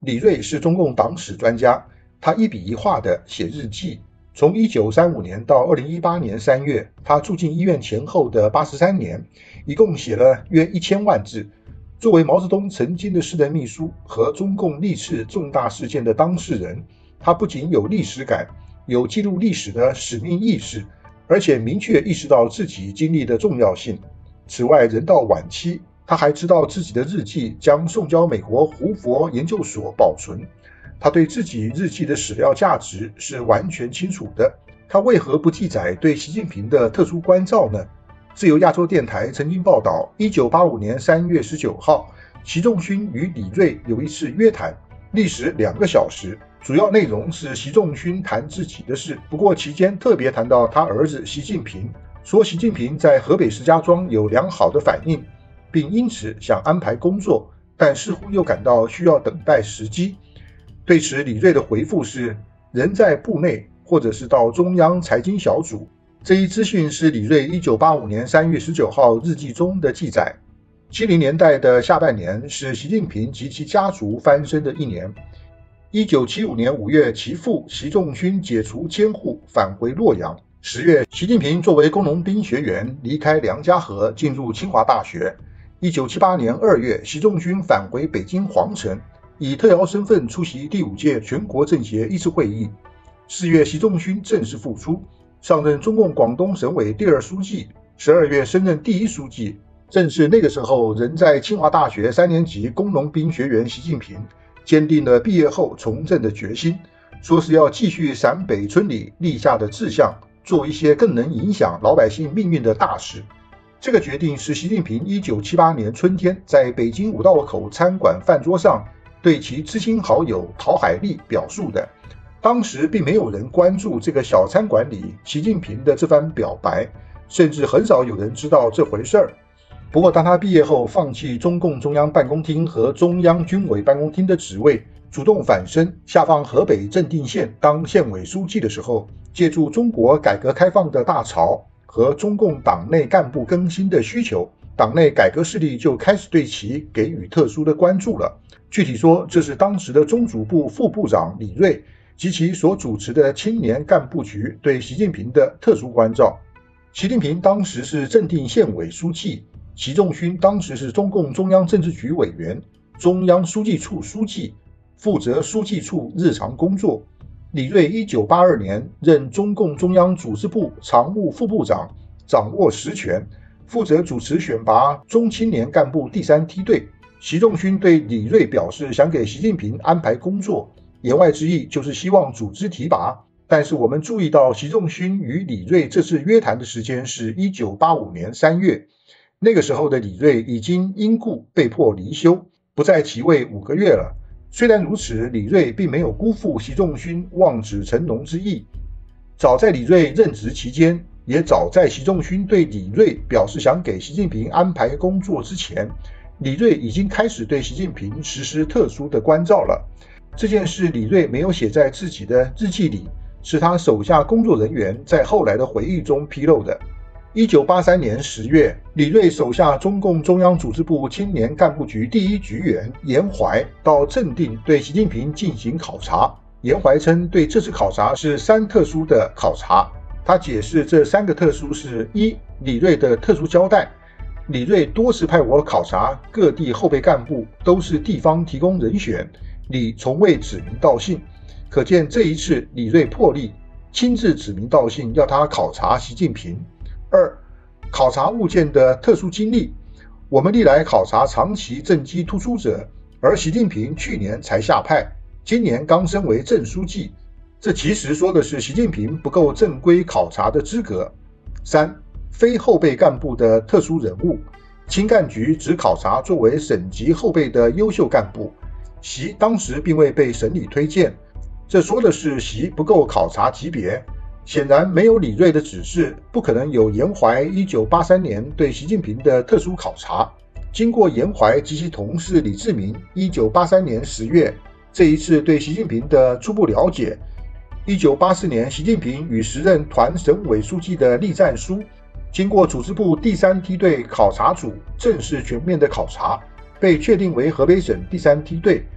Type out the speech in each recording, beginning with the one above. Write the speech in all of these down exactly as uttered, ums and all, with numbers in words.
李瑞是中共党史专家，他一笔一画地写日记。从一九三五年到二零一八年三月，他住进医院前后的八十三年，一共写了约一千万字。作为毛泽东曾经的私人秘书和中共历次重大事件的当事人，他不仅有历史感，有记录历史的使命意识，而且明确意识到自己经历的重要性。此外，人到晚期，他还知道自己的日记将送交美国胡佛研究所保存。他对自己日记的史料价值是完全清楚的，他为何不记载对习近平的特殊关照呢？自由亚洲电台曾经报道，一九八五年三月十九号，习仲勋与李瑞有一次约谈，历时两个小时，主要内容是习仲勋谈自己的事，不过期间特别谈到他儿子习近平，说习近平在河北石家庄有良好的反应，并因此想安排工作，但似乎又感到需要等待时机。对此，李瑞的回复是人在部内，或者是到中央财经小组。这一资讯是李瑞一九八五年三月十九号日记中的记载。七零年代的下半年是习近平及其家族翻身的一年。一九七五年五月，其父习仲勋解除监护，返回洛阳。十月，习近平作为工农兵学员离开梁家河，进入清华大学。一九七八年二月，习仲勋返回北京皇城，以特邀身份出席第五届全国政协一次会议。四月，习仲勋正式复出，上任中共广东省委第二书记。十二月，升任第一书记。正是那个时候，仍在清华大学三年级工农兵学员习近平，坚定了毕业后从政的决心，说是要继续陕北村里立下的志向，做一些更能影响老百姓命运的大事。这个决定是习近平一九七八年春天在北京五道口餐馆饭桌上对其知心好友陶海丽表述的。当时并没有人关注这个小餐馆里习近平的这番表白，甚至很少有人知道这回事儿。不过当他毕业后放弃中共中央办公厅和中央军委办公厅的职位，主动反身下放河北正定县当县委书记的时候，借助中国改革开放的大潮和中共党内干部更新的需求，党内改革势力就开始对其给予特殊的关注了。具体说，这是当时的中组部副部长李瑞及其所主持的青年干部局对习近平的特殊关照。习近平当时是正定县委书记，习仲勋当时是中共中央政治局委员、中央书记处书记，负责书记处日常工作。李瑞一九八二年任中共中央组织部常务副部长，掌握实权，负责主持选拔中青年干部第三梯队。习仲勋对李瑞表示想给习近平安排工作，言外之意就是希望组织提拔。但是我们注意到习仲勋与李瑞这次约谈的时间是一九八五年三月，那个时候的李瑞已经因故被迫离休，不在其位五个月了。虽然如此，李瑞并没有辜负习仲勋望子成龙之意。早在李瑞任职期间，也早在习仲勋对李瑞表示想给习近平安排工作之前，李瑞已经开始对习近平实施特殊的关照了。这件事李瑞没有写在自己的日记里，是他手下工作人员在后来的回忆中披露的。一九八三年十月，李瑞手下中共中央组织部青年干部局第一局员严怀到正定对习近平进行考察。严怀称对这次考察是三特殊的考察，他解释这三个特殊是：一、李瑞的特殊交代，李瑞多次派我考察各地后备干部，都是地方提供人选，李从未指名道姓，可见这一次李瑞破例亲自指名道姓要他考察习近平。二、考察物件的特殊经历，我们历来考察长期政绩突出者，而习近平去年才下派，今年刚升为正书记，这其实说的是习近平不够正规考察的资格。三、非后备干部的特殊人物，青干局只考察作为省级后备的优秀干部，习当时并未被省里推荐，这说的是习不够考察级别。显然没有李瑞的指示，不可能有严怀一九八三年对习近平的特殊考察。经过严怀及其同事李志明一九八三年十月这一次对习近平的初步了解，一九八四年习近平与时任团省委书记的栗战书，经过组织部第三梯队考察组正式全面的考察，被确定为河北省第三梯队。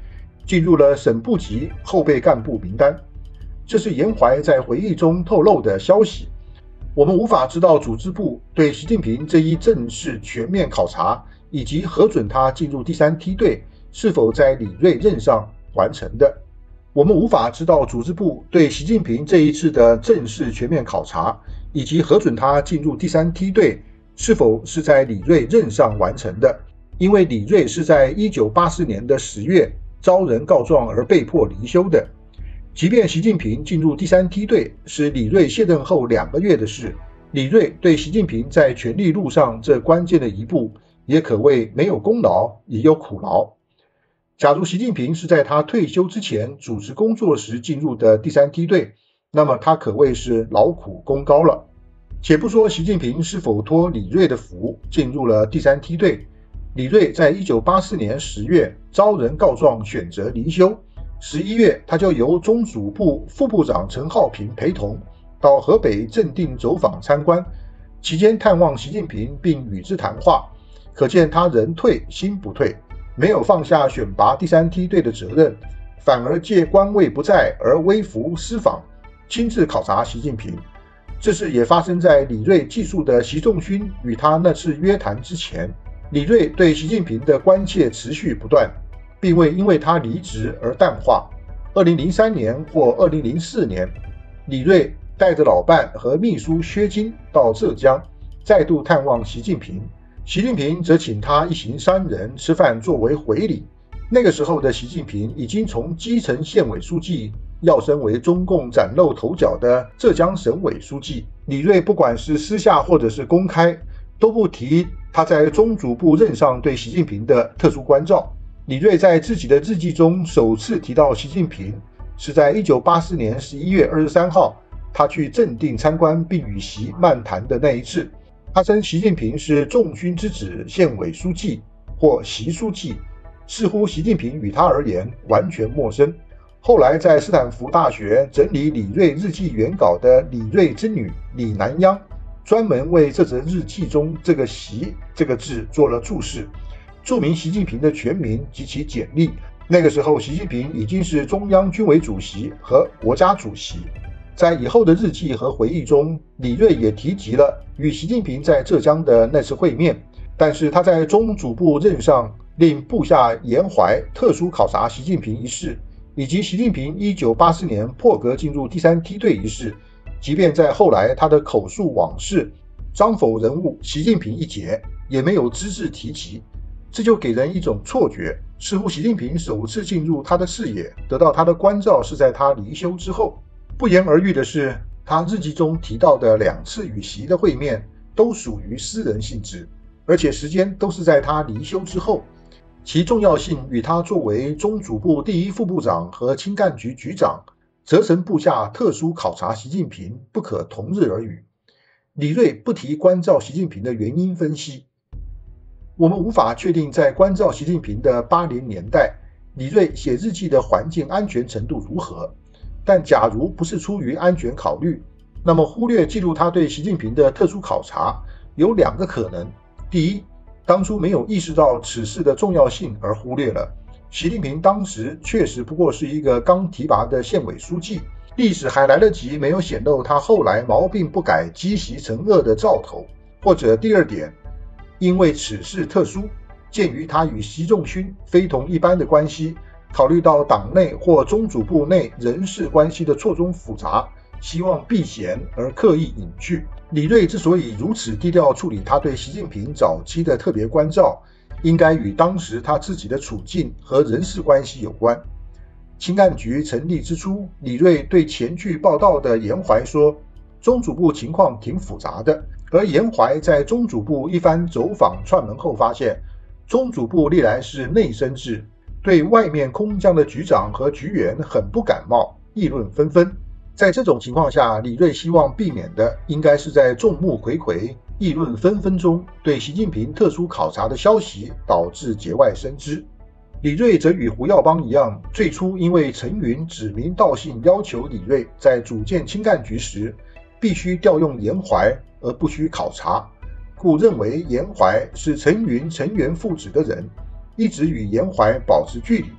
进入了省部级后备干部名单。这是严怀在回忆中透露的消息。我们无法知道组织部对习近平这一正式全面考察以及核准他进入第三梯队是否在李瑞任上完成的。我们无法知道组织部对习近平这一次的正式全面考察以及核准他进入第三梯队是否是在李瑞任上完成的，因为李瑞是在一九八四年的十月遭人告状而被迫离休的。即便习近平进入第三梯队是李瑞卸任后两个月的事，李瑞对习近平在权力路上这关键的一步也可谓没有功劳也有苦劳。假如习近平是在他退休之前主持工作时进入的第三梯队，那么他可谓是劳苦功高了。且不说习近平是否托李瑞的福进入了第三梯队，李瑞在一九八四年十月遭人告状选择离休，十一月他就由中组部副部长陈浩平陪同到河北正定走访参观，期间探望习近平并与之谈话，可见他人退心不退，没有放下选拔第三梯队的责任，反而借官位不在而微服私访，亲自考察习近平。这事也发生在李瑞记述的习仲勋与他那次约谈之前。李瑞对习近平的关切持续不断，并未因为他离职而淡化。二零零三年或二零零四年，李瑞带着老伴和秘书薛金到浙江，再度探望习近平。习近平则请他一行三人吃饭作为回礼。那个时候的习近平已经从基层县委书记跃升为中共崭露头角的浙江省委书记。李瑞不管是私下或者是公开，都不提他在中组部任上对习近平的特殊关照。李瑞在自己的日记中首次提到习近平，是在一九八四年十一月二十三号，他去正定参观并与习漫谈的那一次。他称习近平是仲勋之子县委书记或习书记，似乎习近平与他而言完全陌生。后来在斯坦福大学整理李瑞日记原稿的李瑞之女李南央，专门为这则日记中这个习这个字做了注释，注明习近平的全名及其简历。那个时候习近平已经是中央军委主席和国家主席。在以后的日记和回忆中，李瑞也提及了与习近平在浙江的那次会面，但是他在中组部任上令部下严怀特殊考察习近平一事，以及习近平一九八四年破格进入第三梯队一事，即便在后来他的口述往事，张否人物习近平一节也没有只字提及。这就给人一种错觉，似乎习近平首次进入他的视野，得到他的关照是在他离休之后。不言而喻的是，他日记中提到的两次与习的会面都属于私人性质，而且时间都是在他离休之后，其重要性与他作为中组部第一副部长和青干局局长责成部下特殊考察习近平不可同日而语。李瑞不提关照习近平的原因分析。我们无法确定在关照习近平的八零年代，李瑞写日记的环境安全程度如何，但假如不是出于安全考虑，那么忽略记录他对习近平的特殊考察有两个可能。第一，当初没有意识到此事的重要性而忽略了。习近平当时确实不过是一个刚提拔的县委书记，历史还来得及没有显露他后来毛病不改积习成恶的兆头。或者第二点，因为此事特殊，鉴于他与习仲勋非同一般的关系，考虑到党内或中组部内人事关系的错综复杂，希望避嫌而刻意隐去。李瑞之所以如此低调处理他对习近平早期的特别关照，应该与当时他自己的处境和人事关系有关。青干局成立之初，李瑞对前去报道的严怀说，中组部情况挺复杂的。而严怀在中组部一番走访串门后发现，中组部历来是内生制，对外面空降的局长和局员很不感冒，议论纷纷。在这种情况下，李瑞希望避免的应该是在众目睽睽、议论纷纷中，对习近平特殊考察的消息导致节外生枝。李瑞则与胡耀邦一样，最初因为陈云指名道姓要求李瑞在组建青干局时必须调用严怀而不需考察，故认为严怀是陈云、陈元父子的人，一直与严怀保持距离。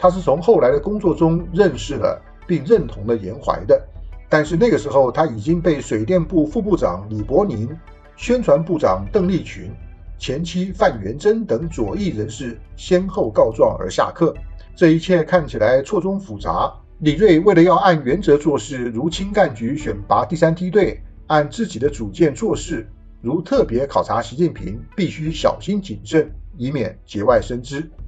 他是从后来的工作中认识了并认同了严怀的。但是那个时候他已经被水电部副部长李伯宁、宣传部长邓丽群、前妻范元贞等左翼人士先后告状而下课。这一切看起来错综复杂。李瑞为了要按原则做事，如青干局选拔第三梯队，按自己的主见做事，如特别考察习近平，必须小心谨慎，以免节外生枝。